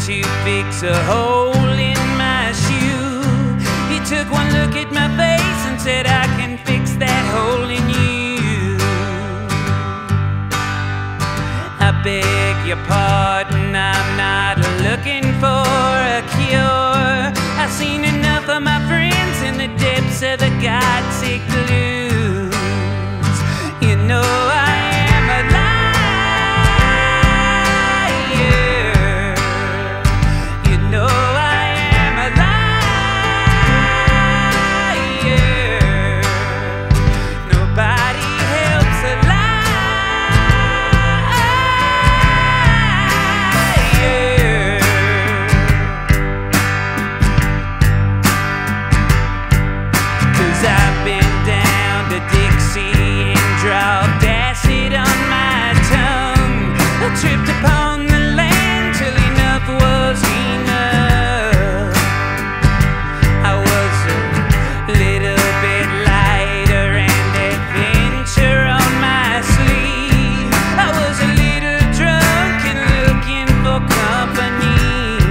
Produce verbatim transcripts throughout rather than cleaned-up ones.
to fix a hole in my shoe. He took one look at my face and said, I can fix that hole in you. I beg your pardon, I'm not looking for a cure. I've seen enough of my friends in the depths of the God-sick blues. You know I am a liar. You know I am a liar. Nobody helps a liar. 'Cause I've been down to Dixie and dropped acid on my tongue. I tripped upon the land till enough was enough. I was a little bit lighter and adventure on my sleeve. I was a little drunk and looking for company.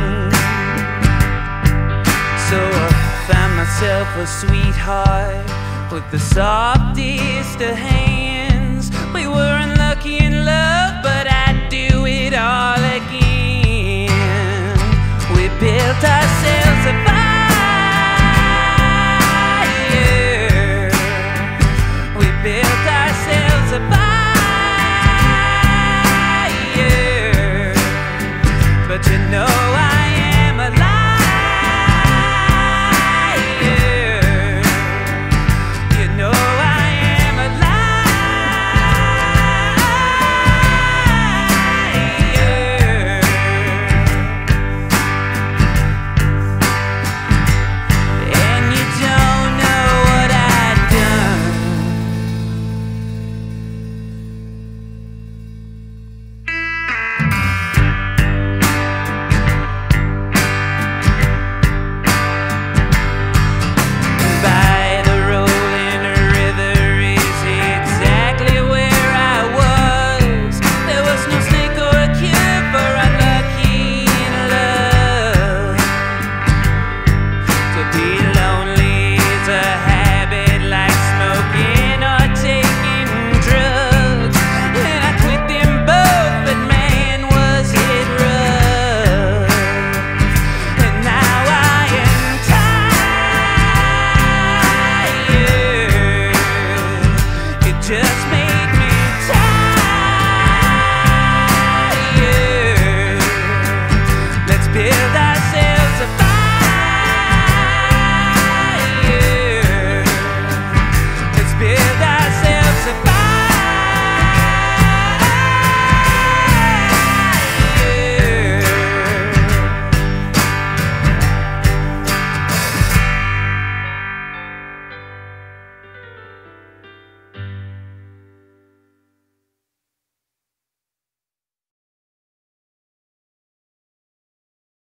So I found myself a sweetheart with the softest of hands. We were unlucky in love, but I'd do it all again. We built ourselves a fire. We built ourselves a fire. But you know